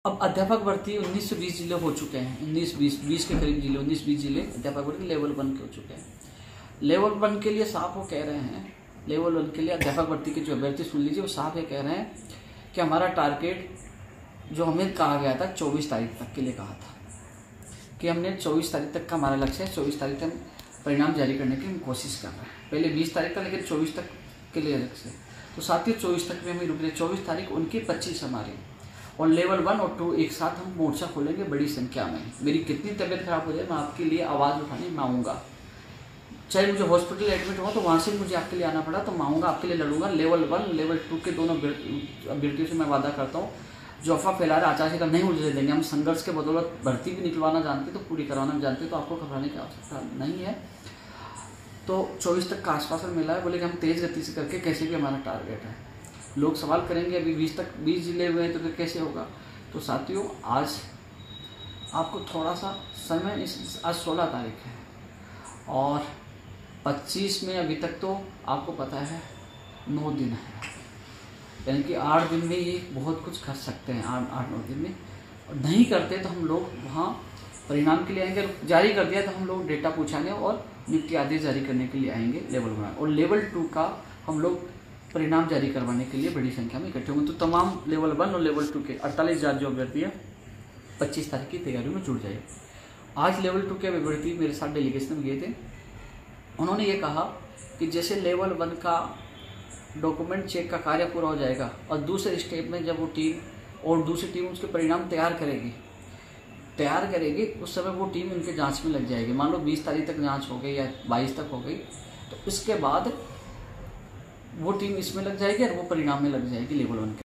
अब अध्यापक भर्ती 19 से 20 जिले हो चुके हैं। 19-20 के करीब जिले, 19-20 जिले अध्यापक भर्ती लेवल 1 के हो चुके हैं। लेवल 1 के लिए साहब वो कह रहे हैं, लेवल 1 के लिए अध्यापक भर्ती के जो अभ्यर्थी सुन लीजिए, वो साहब ये कह रहे हैं कि हमारा टारगेट जो हमें कहा गया था 24 तारीख तक के लिए कहा था कि हमने 24 तारीख तक का हमारा लक्ष्य है, 24 तारीख तक परिणाम जारी करने की हम कोशिश कर रहे हैं। पहले 20 तारीख था, लेकिन 24 तक के लिए लक्ष्य है। तो साथ ही 24 तक में हमें रुक रहे, 24 तारीख उनकी 25 हमारी, और लेवल 1 और 2 एक साथ हम मोर्चा खोलेंगे बड़ी संख्या में। मेरी कितनी तबीयत खराब हो जाए, मैं आपके लिए आवाज़ उठाने मैं आऊँगा। चाहे मुझे हॉस्पिटल एडमिट हो तो वहाँ से मुझे आपके लिए आना पड़ा तो मैं आऊँगा, आपके लिए लड़ूंगा। लेवल 1 लेवल 2 के दोनों अभ्यर्थियों से मैं वादा करता हूँ, जो अफवाह फैला रहा है आचार्य का नहीं मुझे देंगे। हम संघर्ष के बदौलत भर्ती भी निकलवाना जानते तो पूरी करवाना भी जानते, तो आपको घबराने की आवश्यकता नहीं है। तो 24 तक का आश्वासन मिला है, बोले कि हम तेज़ गति से करके कैसे भी हमारा टारगेट है। लोग सवाल करेंगे अभी 20 जिले हुए हैं तो फिर कैसे होगा। तो साथियों, आज आपको थोड़ा सा समय, आज 16 तारीख है और 25 में अभी तक तो आपको पता है 9 दिन है, यानी कि 8 दिन में ये बहुत कुछ कर सकते हैं। 8-9 दिन में, और नहीं करते तो हम लोग वहाँ परिणाम के लिए आएंगे। जारी कर दिया तो हम लोग डेटा पूछाएंगे और नियुक्ति आदेश जारी करने के लिए आएंगे लेवल 1, और लेवल 2 का हम लोग परिणाम जारी करवाने के लिए बड़ी संख्या में इकट्ठे होंगे। तो तमाम लेवल 1 और लेवल 2 के 48,000 जो अभ्यर्थी है 25 तारीख की तैयारियों में जुड़ जाए। आज लेवल 2 के अभ्यर्थी मेरे साथ डेलीगेशन में गए थे। उन्होंने ये कहा कि जैसे लेवल 1 का डॉक्यूमेंट चेक का कार्य पूरा हो जाएगा और दूसरे स्टेप में जब वो टीम और दूसरी टीम उसके परिणाम तैयार करेगी, उस समय वो टीम उनके जांच में लग जाएगी। मान लो 20 तारीख तक जांच हो गई या 22 तक हो गई, तो इसके बाद वो टीम इसमें लग जाएगी और वो परिणाम में लग जाएगी लेवल 1 के।